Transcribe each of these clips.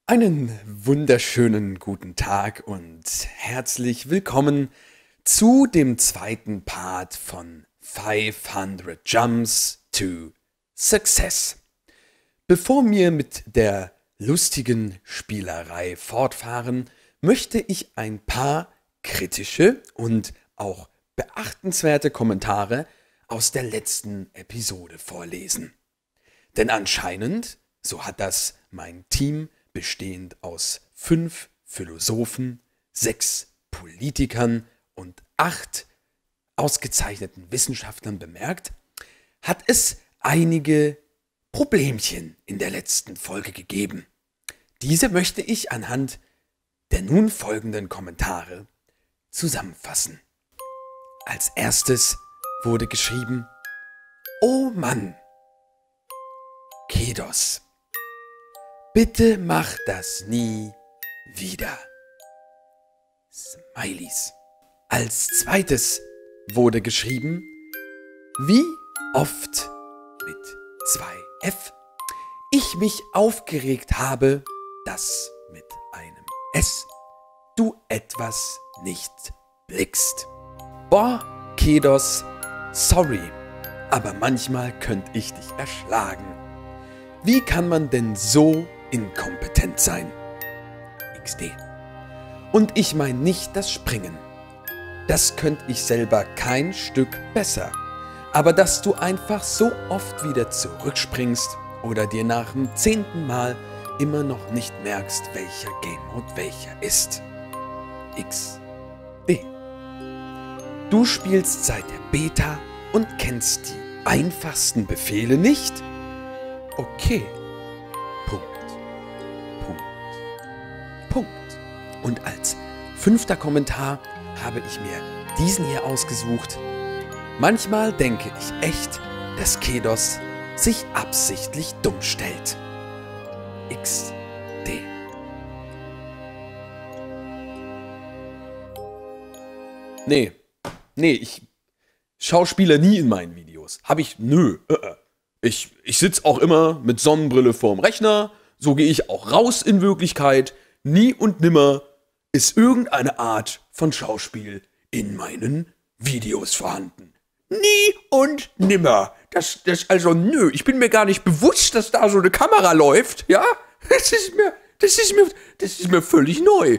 Einen wunderschönen guten Tag und herzlich willkommen zu dem zweiten Part von 500 Jumps to Success. Bevor wir mit der lustigen Spielerei fortfahren, möchte ich ein paar kritische und auch beachtenswerte Kommentare aus der letzten Episode vorlesen. Denn anscheinend, so hat das mein Team bestehend aus 5 Philosophen, 6 Politikern und 8 ausgezeichneten Wissenschaftlern bemerkt, hat es einige Problemchen in der letzten Folge gegeben. Diese möchte ich anhand der nun folgenden Kommentare zusammenfassen. Als erstes wurde geschrieben: Oh Mann, Kedos, bitte mach das nie wieder. Smileys. Als zweites wurde geschrieben: Wie oft mit 2F ich mich aufgeregt habe, dass mit einem S du etwas nicht blickst. Boah, Kedos, sorry, aber manchmal könnte ich dich erschlagen. Wie kann man denn so inkompetent sein? XD. Und ich meine nicht das Springen. Das könnte ich selber kein Stück besser. Aber dass du einfach so oft wieder zurückspringst oder dir nach dem 10. Mal immer noch nicht merkst, welcher Game Mode welcher ist. XD. Du spielst seit der Beta und kennst die einfachsten Befehle nicht? Okay. Punkt. Und als 5. Kommentar habe ich mir diesen hier ausgesucht. Manchmal denke ich echt, dass Kedos sich absichtlich dumm stellt. XD. Nee, ich schauspieler nie in meinen Videos. Hab ich? Nö. Ich sitze auch immer mit Sonnenbrille vorm Rechner, so gehe ich auch raus in Wirklichkeit. Nie und nimmer ist irgendeine Art von Schauspiel in meinen Videos vorhanden. Nie und nimmer. Also nö, ich bin mir gar nicht bewusst, dass da so eine Kamera läuft, ja? Das ist mir völlig neu.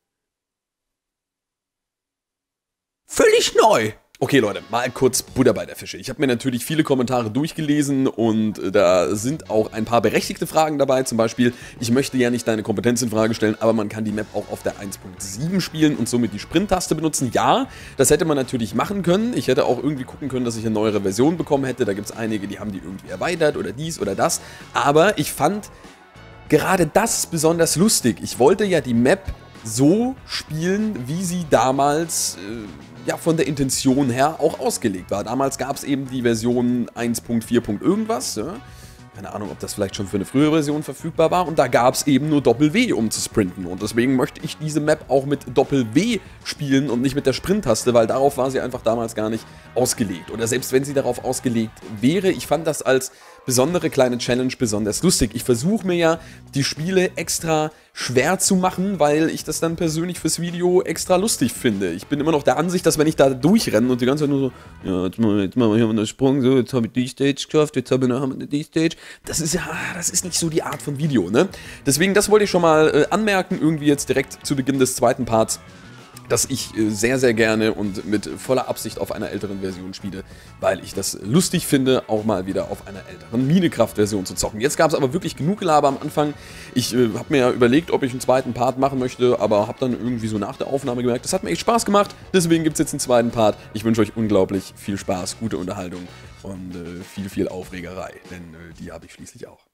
Völlig neu. Okay, Leute, mal kurz Butter bei der Fische. Ich habe mir natürlich viele Kommentare durchgelesen und da sind auch ein paar berechtigte Fragen dabei. Zum Beispiel, ich möchte ja nicht deine Kompetenz in Frage stellen, aber man kann die Map auch auf der 1.7 spielen und somit die Sprint-Taste benutzen. Ja, das hätte man natürlich machen können. Ich hätte auch irgendwie gucken können, dass ich eine neuere Version bekommen hätte. Da gibt es einige, die haben die irgendwie erweitert oder dies oder das. Aber ich fand gerade das besonders lustig. Ich wollte ja die Map so spielen, wie sie damals von der Intention her auch ausgelegt war. Damals gab es eben die Version 1.4. irgendwas. Ja? Keine Ahnung, ob das vielleicht schon für eine frühere Version verfügbar war. Und da gab es eben nur Doppel-W, um zu sprinten. Und deswegen möchte ich diese Map auch mit Doppel-W spielen und nicht mit der Sprint-Taste, weil darauf war sie einfach damals gar nicht ausgelegt. Oder selbst wenn sie darauf ausgelegt wäre, ich fand das als besondere kleine Challenge besonders lustig. Ich versuche mir ja, die Spiele extra schwer zu machen, weil ich das dann persönlich fürs Video extra lustig finde. Ich bin immer noch der Ansicht, dass wenn ich da durchrenne und die ganze Zeit nur so, ja, jetzt machen wir hier einen Sprung, so, jetzt habe ich die Stage geschafft, jetzt haben wir die Stage. Das ist nicht so die Art von Video, ne? Deswegen, das wollte ich schon mal anmerken, irgendwie jetzt direkt zu Beginn des zweiten Parts, dass ich sehr, sehr gerne und mit voller Absicht auf einer älteren Version spiele, weil ich das lustig finde, auch mal wieder auf einer älteren Minecraft-Version zu zocken. Jetzt gab es aber wirklich genug Gelaber am Anfang. Ich habe mir ja überlegt, ob ich einen zweiten Part machen möchte, aber habe dann irgendwie so nach der Aufnahme gemerkt, das hat mir echt Spaß gemacht. Deswegen gibt es jetzt einen zweiten Part. Ich wünsche euch unglaublich viel Spaß, gute Unterhaltung und viel Aufregerei, denn die habe ich schließlich auch.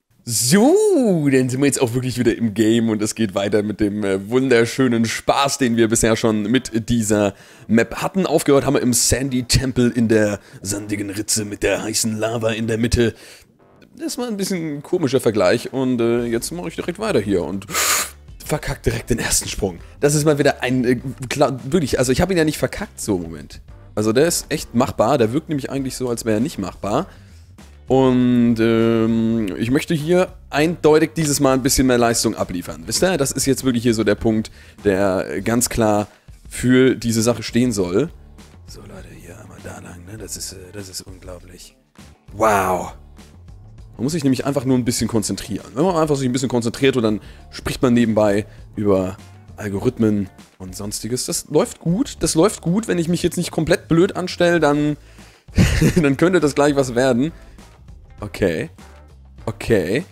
So, dann sind wir jetzt auch wirklich wieder im Game und es geht weiter mit dem wunderschönen Spaß, den wir bisher schon mit dieser Map hatten. Aufgehört haben wir im Sandy Temple in der sandigen Ritze mit der heißen Lava in der Mitte. Das war ein bisschen ein komischer Vergleich und jetzt mache ich direkt weiter hier und verkackt direkt den ersten Sprung. Das ist mal wieder ein, wirklich, also ich habe ihn ja nicht verkackt so im Moment. Also der ist echt machbar, der wirkt nämlich eigentlich so, als wäre er nicht machbar. Und ich möchte hier eindeutig dieses Mal ein bisschen mehr Leistung abliefern. Wisst ihr, das ist jetzt wirklich hier so der Punkt, der ganz klar für diese Sache stehen soll. So Leute, hier einmal da lang, ne? Das ist unglaublich. Wow. Man muss sich nämlich einfach nur ein bisschen konzentrieren. Wenn man einfach sich ein bisschen konzentriert und dann spricht man nebenbei über Algorithmen und sonstiges. Das läuft gut. Das läuft gut. Wenn ich mich jetzt nicht komplett blöd anstelle, dann, dann könnte das gleich was werden. Okay. Okay.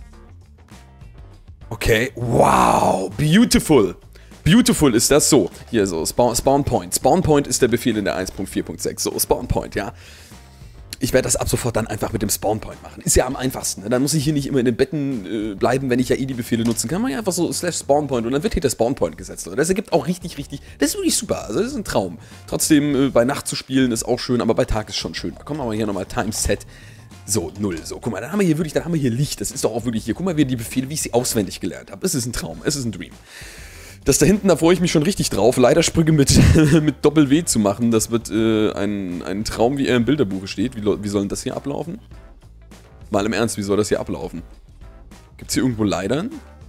Okay. Wow. Beautiful. Beautiful ist das so. Hier so, Spawn Point. Spawn Point ist der Befehl in der 1.4.6. So, Spawn Point, ja. Ich werde das ab sofort dann einfach mit dem Spawn Point machen. Ist ja am einfachsten. Ne? Dann muss ich hier nicht immer in den Betten bleiben, wenn ich ja eh die Befehle nutzen kann. Man ja einfach so /Spawn Point und dann wird hier der Spawn Point gesetzt. Das ergibt auch richtig, das ist wirklich super. Also das ist ein Traum. Trotzdem, bei Nacht zu spielen ist auch schön, aber bei Tag ist schon schön. Da kommen wir mal hier nochmal Timeset. So, 0. So, guck mal, dann haben wir hier wirklich, dann haben wir hier Licht. Das ist doch auch wirklich hier. Guck mal, wie die Befehle, wie ich sie auswendig gelernt habe. Es ist ein Traum. Es ist ein Dream. Das da hinten, da freue ich mich schon richtig drauf. Leitersprünge mit Doppel-W zu machen, das wird ein Traum, wie er im Bilderbuch steht. Wie soll denn das hier ablaufen? Mal im Ernst, wie soll das hier ablaufen? Gibt es hier irgendwo Leitern?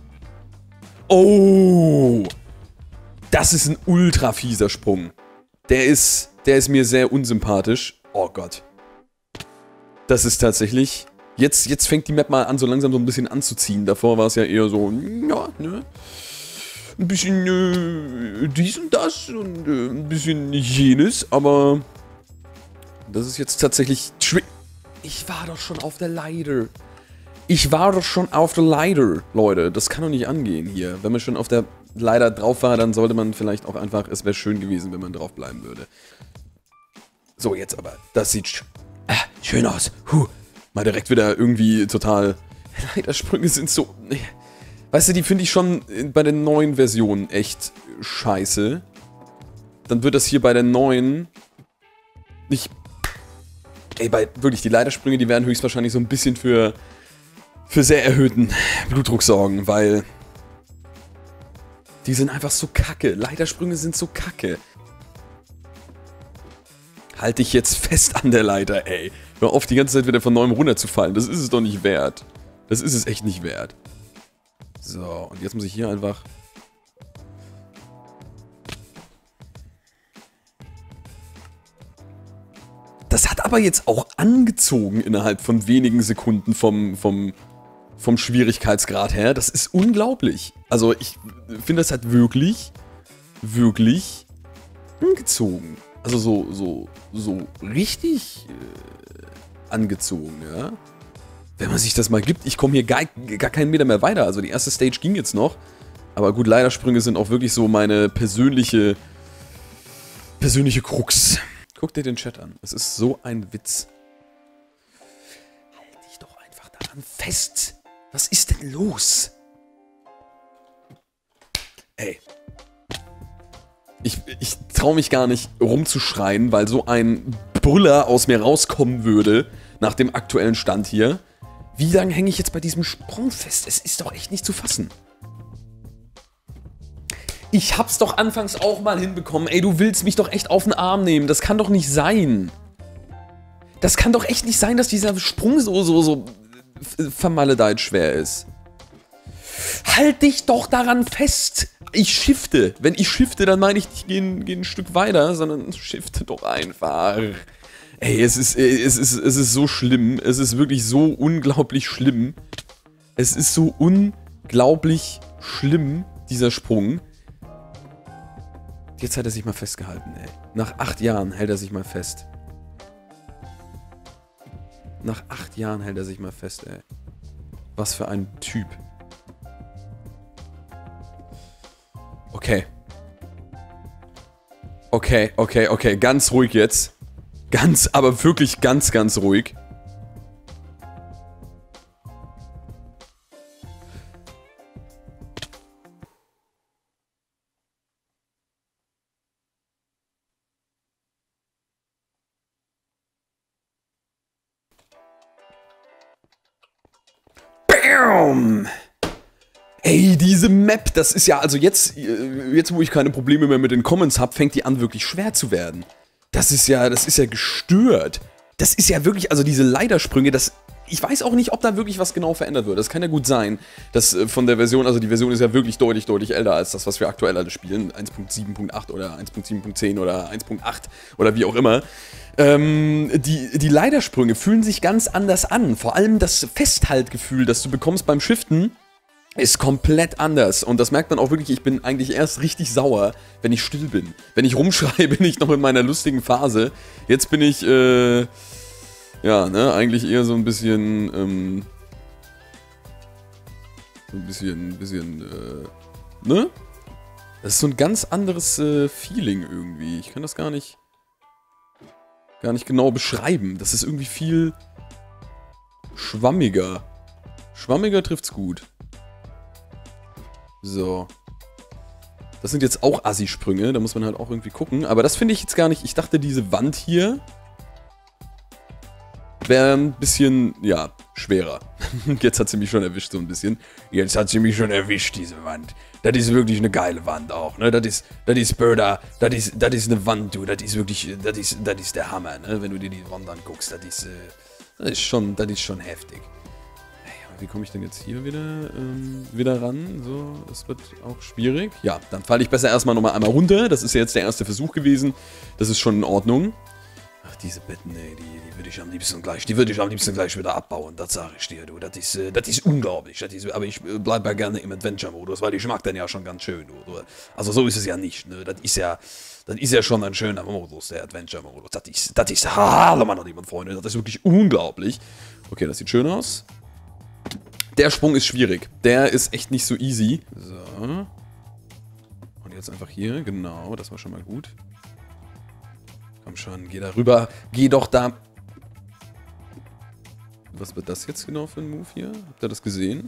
Oh! Das ist ein ultra fieser Sprung. Der ist mir sehr unsympathisch. Oh Gott. Das ist tatsächlich... Jetzt fängt die Map mal an, so langsam so ein bisschen anzuziehen. Davor war es ja eher so, ja, ne? Ein bisschen dies und das und ein bisschen jenes, aber das ist jetzt tatsächlich schwierig. Ich war doch schon auf der Leiter. Ich war doch schon auf der Leiter, Leute. Das kann doch nicht angehen hier. Wenn man schon auf der Leiter drauf war, dann sollte man vielleicht auch einfach, es wäre schön gewesen, wenn man drauf bleiben würde. So, jetzt aber. Das sieht schön aus. Mal direkt wieder irgendwie total... Leitersprünge sind so... Weißt du, die finde ich schon bei den neuen Versionen echt scheiße. Dann wird das hier bei der neuen nicht... Ey, wirklich, die Leitersprünge, die werden höchstwahrscheinlich so ein bisschen für sehr erhöhten Blutdruck sorgen, weil... Die sind einfach so kacke. Leitersprünge sind so kacke. Halt dich jetzt fest an der Leiter, ey. Hör auf, die ganze Zeit wieder von neuem runterzufallen. Das ist es doch nicht wert. Das ist es echt nicht wert. So, und jetzt muss ich hier einfach... Das hat aber jetzt auch angezogen innerhalb von wenigen Sekunden vom Schwierigkeitsgrad her. Das ist unglaublich. Also ich finde, das hat wirklich angezogen. Also so richtig angezogen, ja. Wenn man sich das mal gibt, ich komme hier gar keinen Meter mehr weiter. Also die erste Stage ging jetzt noch. Aber gut, Leitersprünge sind auch wirklich so meine persönliche Krux. Guck dir den Chat an. Es ist so ein Witz. Halt dich doch einfach daran fest. Was ist denn los? Ey. Ich traue mich gar nicht rumzuschreien, weil so ein Brüller aus mir rauskommen würde, nach dem aktuellen Stand hier. Wie lange hänge ich jetzt bei diesem Sprung fest? Es ist doch echt nicht zu fassen. Ich hab's doch anfangs auch mal hinbekommen. Ey, du willst mich doch echt auf den Arm nehmen. Das kann doch nicht sein. Das kann doch echt nicht sein, dass dieser Sprung so vermaledeit schwer ist. Halt dich doch daran fest. Ich shifte. Wenn ich shifte, dann meine ich nicht gehen ein Stück weiter, sondern shifte doch einfach. Ey, es ist so schlimm. Es ist wirklich so unglaublich schlimm. Es ist so unglaublich schlimm, dieser Sprung. Jetzt hat er sich mal festgehalten, ey. Nach 8 Jahren hält er sich mal fest. Nach 8 Jahren hält er sich mal fest, ey. Was für ein Typ. Okay. Okay. Ganz ruhig jetzt. Aber wirklich ganz ruhig. Bam! Ey, diese Map, das ist ja, also jetzt wo ich keine Probleme mehr mit den Comments habe, fängt die an wirklich schwer zu werden. Das ist ja gestört. Das ist ja wirklich, also diese Leitersprünge, das ich weiß auch nicht, ob da wirklich was genau verändert wird. Das kann ja gut sein, dass von der Version, also die Version ist ja wirklich deutlich, deutlich älter als das, was wir aktuell alle spielen. 1.7.8 oder 1.7.10 oder 1.8 oder wie auch immer. Die Leitersprünge fühlen sich ganz anders an. Vor allem das Festhaltgefühl, das du bekommst beim Shiften, ist komplett anders. Und das merkt man auch wirklich, ich bin eigentlich erst richtig sauer, wenn ich still bin. Wenn ich rumschreie, bin ich noch in meiner lustigen Phase. Jetzt bin ich, ja, ne, eigentlich eher so ein bisschen, ne? Das ist so ein ganz anderes Feeling irgendwie. Ich kann das gar nicht genau beschreiben. Das ist irgendwie viel schwammiger. Schwammiger trifft's gut. So. Das sind jetzt auch Assi-Sprünge, da muss man halt auch irgendwie gucken. Aber das finde ich jetzt gar nicht. Ich dachte, diese Wand hier wäre ein bisschen, ja, schwerer. Jetzt hat sie mich schon erwischt, so ein bisschen. Jetzt hat sie mich schon erwischt, diese Wand. Das ist wirklich eine geile Wand auch, ne? Das ist Börder, das ist eine Wand, du. Das ist wirklich, das ist der Hammer, ne? Wenn du dir die Wand anguckst, das ist schon heftig. Wie komme ich denn jetzt hier wieder ran? So, das wird auch schwierig. Ja, dann falle ich besser erstmal nochmal einmal runter. Das ist ja jetzt der erste Versuch gewesen. Das ist schon in Ordnung. Ach, diese Betten, ey, die würde ich am liebsten gleich wieder abbauen. Das sage ich dir, du. Das ist unglaublich. Aber ich bleibe ja gerne im Adventure-Modus, weil ich mag den ja schon ganz schön, du. Also so ist es ja nicht, ne? Das ist ja schon ein schöner Modus, der Adventure-Modus. Das ist hallo, meine lieben Freunde. Das ist wirklich unglaublich. Okay, das sieht schön aus. Der Sprung ist schwierig. Der ist echt nicht so easy. So. Und jetzt einfach hier. Genau, das war schon mal gut. Komm schon, geh da rüber. Geh doch da. Was wird das jetzt genau für ein Move hier? Habt ihr das gesehen?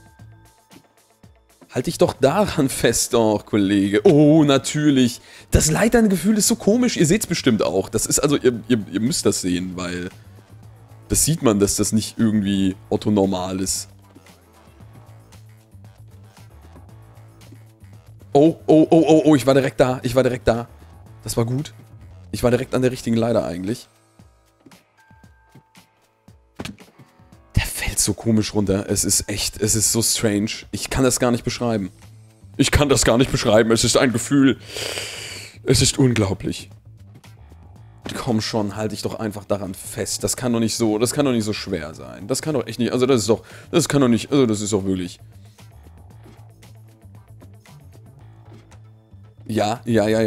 Halt dich doch daran fest, doch, Kollege. Oh, natürlich. Das Leiterngefühl ist so komisch. Ihr seht es bestimmt auch. Das ist also, ihr müsst das sehen, weil das sieht man, dass das nicht irgendwie orthonormal ist. Oh, ich war direkt da. Das war gut. Ich war direkt an der richtigen Leiter eigentlich. Der fällt so komisch runter. Es ist so strange. Ich kann das gar nicht beschreiben. Es ist ein Gefühl. Es ist unglaublich. Komm schon, halt dich doch einfach daran fest. Das kann doch nicht so schwer sein. Das kann doch echt nicht, also das ist doch wirklich... Ja.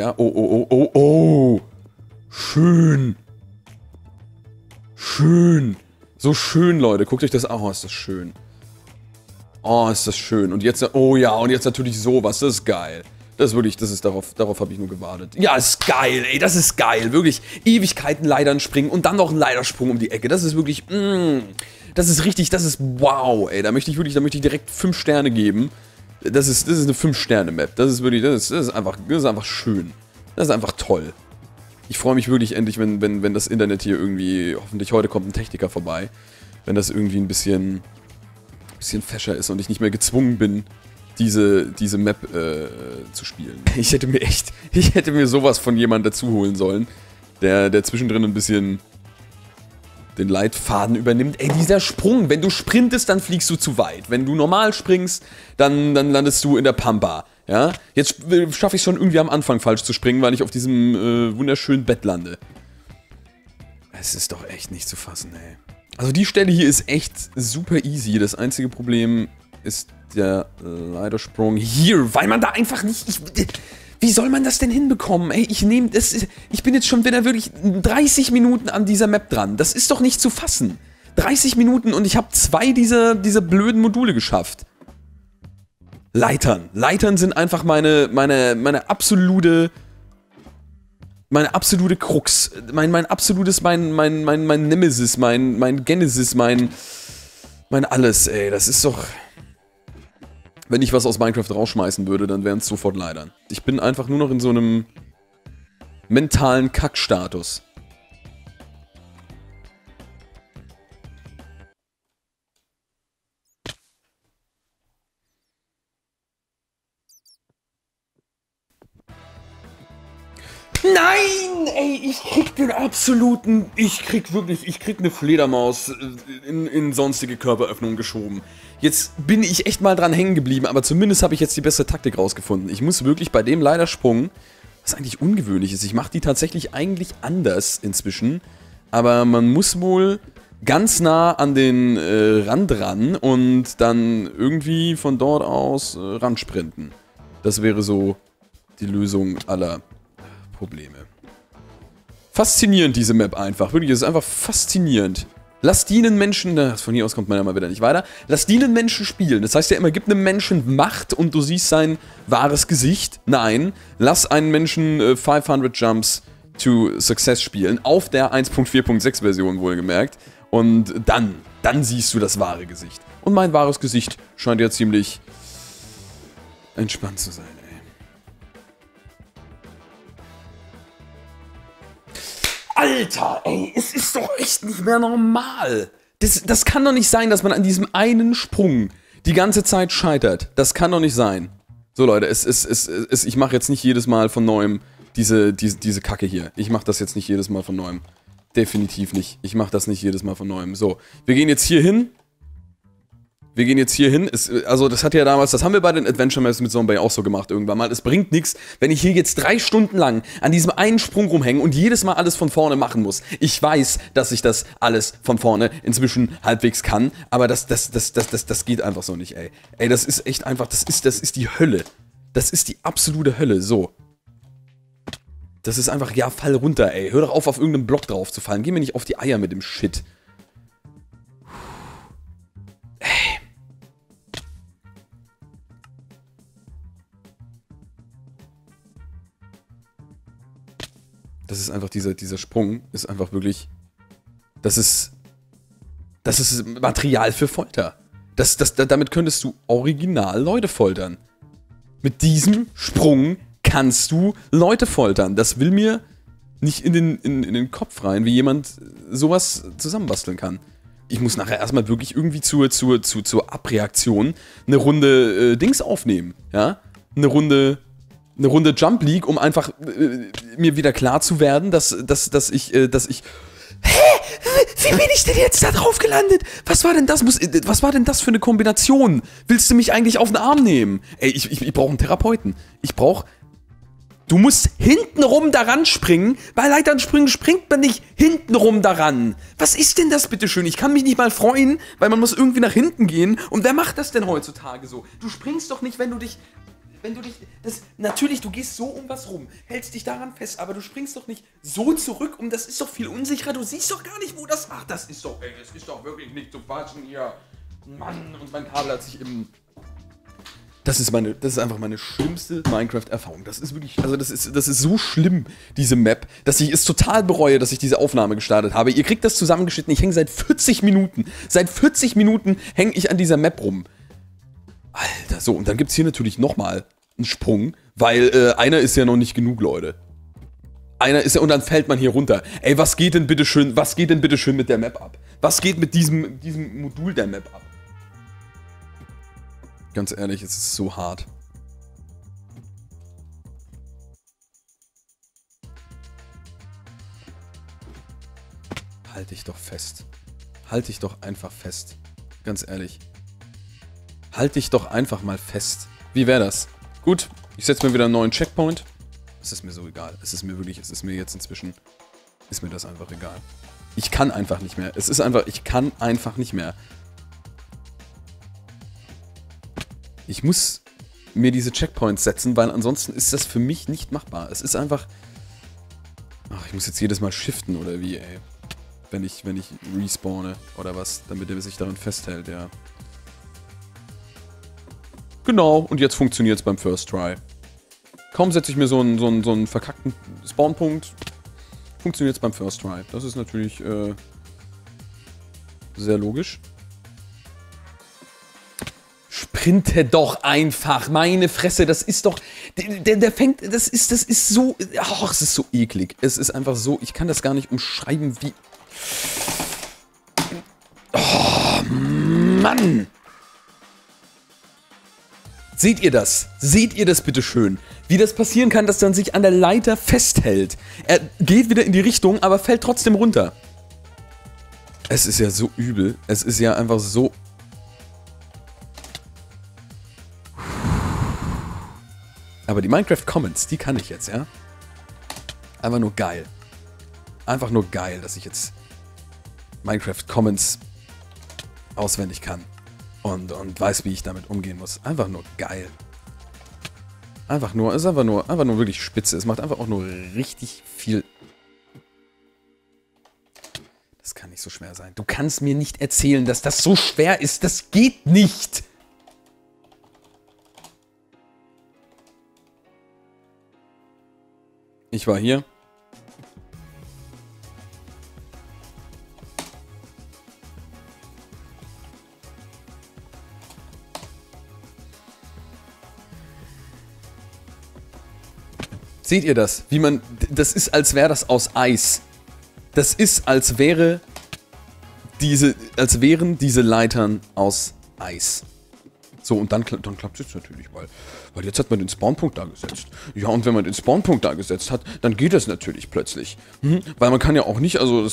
Oh. Schön. So schön, Leute. Guckt euch das an. Oh, ist das schön. Und jetzt, oh ja, und jetzt natürlich sowas. Das ist geil. Darauf habe ich nur gewartet. Ja, ist geil, ey, das ist geil. Wirklich, Ewigkeiten Leitern springen und dann noch ein Leitersprung um die Ecke. Das ist wirklich, das ist wow, ey. Da möchte ich direkt 5 Sterne geben. Das ist eine 5-Sterne-Map. Das ist einfach schön. Das ist einfach toll. Ich freue mich wirklich endlich, wenn das Internet hier irgendwie, hoffentlich heute kommt ein Techniker vorbei, wenn das irgendwie ein bisschen fescher ist und ich nicht mehr gezwungen bin, diese Map zu spielen. Ich hätte mir sowas von jemandem dazu holen sollen, der zwischendrin ein bisschen den Leitfaden übernimmt. Ey, dieser Sprung, wenn du sprintest, dann fliegst du zu weit. Wenn du normal springst, dann landest du in der Pampa. Ja? Jetzt schaffe ich es schon irgendwie am Anfang falsch zu springen, weil ich auf diesem wunderschönen Bett lande. Es ist doch echt nicht zu fassen, ey. Also die Stelle hier ist echt super easy. Das einzige Problem ist der Leitersprung hier, weil man da einfach nicht... Wie soll man das denn hinbekommen? Ey, ich bin jetzt schon wieder wirklich 30 Minuten an dieser Map dran. Das ist doch nicht zu fassen. 30 Minuten und ich habe 2 dieser blöden Module geschafft. Leitern. Leitern sind einfach meine absolute Krux. Mein Nemesis, mein Genesis, mein alles, ey. Das ist doch... Wenn ich was aus Minecraft rausschmeißen würde, dann wären es sofort Leitern. Ich bin einfach nur noch in so einem mentalen Kackstatus. Nein! Ey, ich krieg den absoluten... Ich krieg eine Fledermaus in sonstige Körperöffnungen geschoben. Jetzt bin ich echt mal dran hängen geblieben, aber zumindest habe ich jetzt die beste Taktik rausgefunden. Ich muss wirklich bei dem Leitersprung, was eigentlich ungewöhnlich ist, ich mache die tatsächlich eigentlich anders inzwischen, aber man muss wohl ganz nah an den Rand ran und dann irgendwie von dort aus ransprinten. Das wäre so die Lösung aller Probleme. Faszinierend, diese Map einfach. Wirklich, es ist einfach faszinierend. Lass die einen Menschen, von hier aus kommt man ja mal wieder nicht weiter, lass die einen Menschen spielen. Das heißt ja immer, gib einem Menschen Macht und du siehst sein wahres Gesicht. Nein, lass einen Menschen 500 Jumps to Success spielen, auf der 1.4.6 Version wohlgemerkt. Und dann siehst du das wahre Gesicht. Und mein wahres Gesicht scheint ja ziemlich entspannt zu sein, ey. Alter, ey, es ist doch echt nicht mehr normal. Das kann doch nicht sein, dass man an diesem einen Sprung die ganze Zeit scheitert. Das kann doch nicht sein. So Leute, ich mache jetzt nicht jedes Mal von Neuem diese Kacke hier. Ich mache das jetzt nicht jedes Mal von Neuem. Definitiv nicht. Ich mache das nicht jedes Mal von Neuem. So, wir gehen jetzt hier hin. Also das hat ja damals, das haben wir bei den Adventure Maps mit Zombie auch so gemacht irgendwann mal. Es bringt nichts, wenn ich hier jetzt 3 Stunden lang an diesem einen Sprung rumhänge und jedes Mal alles von vorne machen muss. Ich weiß, dass ich das alles von vorne inzwischen halbwegs kann, aber das geht einfach so nicht, ey. Ey, das ist echt einfach, das ist die Hölle. Das ist die absolute Hölle, so. Das ist einfach, ja, fall runter, ey. Hör doch auf irgendeinen Block drauf zu fallen. Geh mir nicht auf die Eier mit dem Shit. Das ist einfach, dieser Sprung ist einfach wirklich, das ist Material für Folter. Damit könntest du original Leute foltern. Mit diesem Sprung kannst du Leute foltern. Das will mir nicht in den Kopf rein, wie jemand sowas zusammenbasteln kann. Ich muss nachher erstmal wirklich irgendwie zur Abreaktion eine Runde Dings aufnehmen, ja? Eine Runde Jump League, um einfach mir wieder klar zu werden, dass ich hä? Wie bin ich denn jetzt da drauf gelandet? Was war denn das für eine Kombination? Willst du mich eigentlich auf den Arm nehmen? Ey, ich brauche einen Therapeuten. Du musst hintenrum daran springen. Bei Leiternspringen springt man nicht hintenrum daran. Was ist denn das bitteschön? Ich kann mich nicht mal freuen, weil man muss irgendwie nach hinten gehen. Und wer macht das denn heutzutage so? Du springst doch nicht, natürlich, du gehst so um was rum, hältst dich daran fest, aber du springst doch nicht so zurück das ist doch viel unsicherer, du siehst doch gar nicht, wo das, das ist doch wirklich nicht zu fassen hier. Mann, und mein Kabel hat sich das ist einfach meine schlimmste Minecraft-Erfahrung. Das ist wirklich, also das ist so schlimm, diese Map, dass ich es total bereue, dass ich diese Aufnahme gestartet habe. Ihr kriegt das zusammengeschnitten, ich hänge seit 40 Minuten hänge ich an dieser Map rum. Alter, so, und dann gibt's hier natürlich nochmal einen Sprung, weil einer ist ja noch nicht genug, Leute. Und dann fällt man hier runter. Ey, was geht denn bitte schön mit der Map ab? Was geht mit diesem Modul der Map ab? Ganz ehrlich, es ist so hart. Halt dich doch fest. Halt dich doch einfach fest. Ganz ehrlich. Halt dich doch einfach mal fest. Wie wäre das? Gut, ich setze mir wieder einen neuen Checkpoint. Es ist mir so egal. Es ist mir jetzt inzwischen, ist mir das einfach egal. Ich kann einfach nicht mehr. Ich kann einfach nicht mehr. Ich muss mir diese Checkpoints setzen, weil ansonsten ist das für mich nicht machbar. Es ist einfach, ich muss jetzt jedes Mal shiften oder wie, ey. Wenn ich respawne oder was, damit er sich daran festhält, ja. Genau, und jetzt funktioniert es beim First Try. Kaum setze ich mir so einen verkackten Spawnpunkt, funktioniert es beim First Try. Das ist natürlich sehr logisch. Sprinte doch einfach, meine Fresse, das ist doch, der fängt, das ist so, es ist so eklig. Es ist einfach so, ich kann das gar nicht umschreiben, wie... Oh, Mann! Seht ihr das? Seht ihr das bitte schön? Wie das passieren kann, dass dann sich an der Leiter festhält. Er geht wieder in die Richtung, aber fällt trotzdem runter. Es ist ja so übel. Es ist ja einfach so... Aber die Minecraft Comments, die kann ich jetzt, ja? Einfach nur geil. Einfach nur geil, dass ich jetzt Minecraft Comments auswendig kann. Und weiß, wie ich damit umgehen muss. Einfach nur geil. Einfach nur, ist einfach nur wirklich spitze. Es macht einfach auch nur richtig viel... Das kann nicht so schwer sein. Du kannst mir nicht erzählen, dass das so schwer ist. Das geht nicht. Ich war hier. Seht ihr das? Wie man... Das ist, als wäre das aus Eis. Das ist, als wären diese Leitern aus Eis. So, und dann klappt es jetzt natürlich, weil jetzt hat man den Spawnpunkt da gesetzt. Ja, und wenn man den Spawnpunkt da gesetzt hat, dann geht das natürlich plötzlich. Weil man kann ja auch nicht, also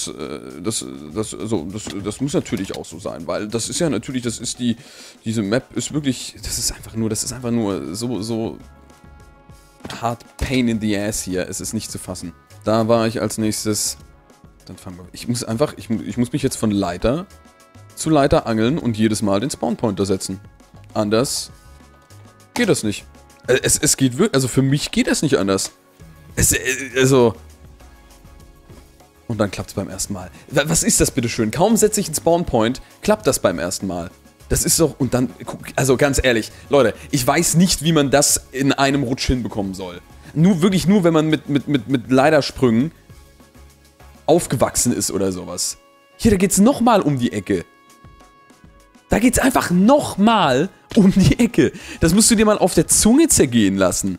das muss natürlich auch so sein, weil das ist ja natürlich, diese Map ist wirklich, das ist einfach nur so hard pain in the ass hier. Es ist nicht zu fassen. Da war ich als nächstes. Dann fangen wir. Ich muss mich jetzt von Leiter zu Leiter angeln und jedes Mal den Spawnpointer setzen. Anders geht das nicht. Es geht wirklich. Also für mich geht das nicht anders. Also. Und dann klappt es beim ersten Mal. Was ist das bitteschön? Kaum setze ich einen Spawnpoint, klappt das beim ersten Mal. Das ist doch, und dann, also ganz ehrlich, Leute, ich weiß nicht, wie man das in einem Rutsch hinbekommen soll. Wirklich nur, wenn man mit Leitersprüngen aufgewachsen ist oder sowas. Hier, da geht's nochmal um die Ecke. Da geht's einfach nochmal um die Ecke. Das musst du dir mal auf der Zunge zergehen lassen.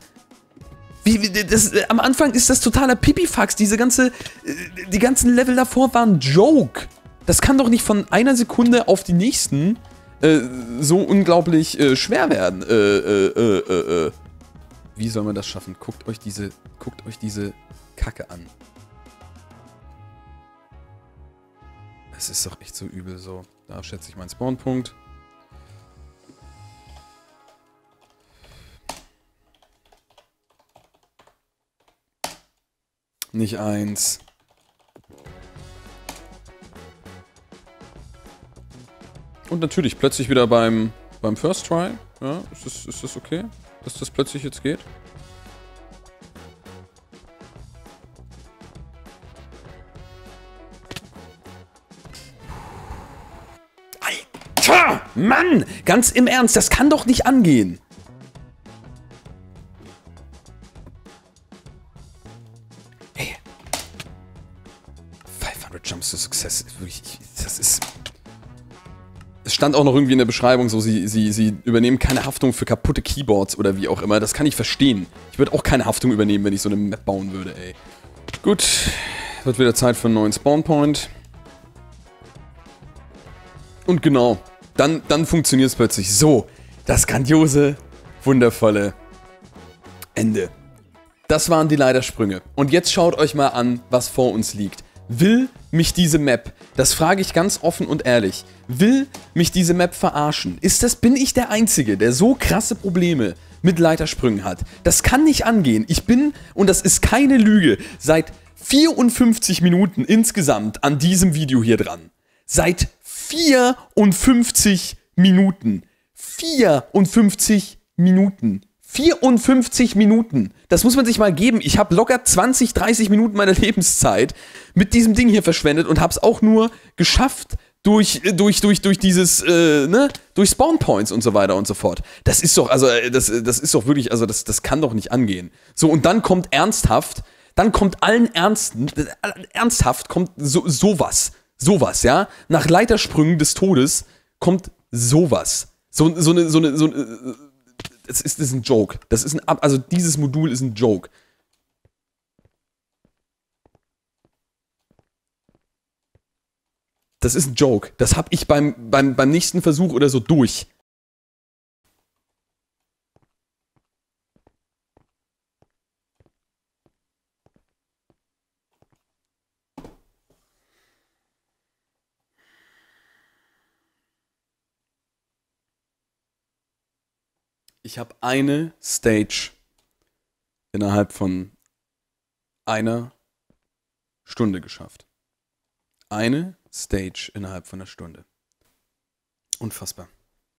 Am Anfang ist das totaler Pipifax. Die ganzen Level davor waren Joke. Das kann doch nicht von einer Sekunde auf die nächsten so unglaublich schwer werden. Wie soll man das schaffen? Guckt euch diese Kacke an. Es ist doch echt so übel so. Da schätze ich meinen Spawnpunkt. Nicht 1. Und natürlich plötzlich wieder beim First Try. Ja, ist das okay, dass das plötzlich jetzt geht? Alter! Mann! Ganz im Ernst, das kann doch nicht angehen! Hey. 500 Jumps to Success. Das ist... Es stand auch noch irgendwie in der Beschreibung so, sie übernehmen keine Haftung für kaputte Keyboards oder wie auch immer. Das kann ich verstehen. Ich würde auch keine Haftung übernehmen, wenn ich so eine Map bauen würde, ey. Gut. Wird wieder Zeit für einen neuen Spawnpoint. Und genau. Dann funktioniert es plötzlich. So. Das grandiose, wundervolle Ende. Das waren die Leitersprünge. Und jetzt schaut euch mal an, was vor uns liegt. Will mich diese Map, das frage ich ganz offen und ehrlich, will mich diese Map verarschen? Bin ich der Einzige, der so krasse Probleme mit Leitersprüngen hat? Das kann nicht angehen. Ich bin, und das ist keine Lüge, seit 54 Minuten insgesamt an diesem Video hier dran. Seit 54 Minuten. 54 Minuten. 54 Minuten. Das muss man sich mal geben. Ich habe locker 20, 30 Minuten meiner Lebenszeit mit diesem Ding hier verschwendet und habe es auch nur geschafft durch dieses, durch Spawnpoints und so weiter und so fort. Das ist doch, also, das ist doch wirklich, also, das kann doch nicht angehen. So, und dann kommt ernsthaft kommt sowas. Sowas, ja? Nach Leitersprüngen des Todes kommt sowas. Das ist ein Joke. Also dieses Modul ist ein Joke. Das ist ein Joke. Das hab ich beim nächsten Versuch oder so durch. Ich habe eine Stage innerhalb von einer Stunde geschafft. Eine Stage innerhalb von einer Stunde. Unfassbar.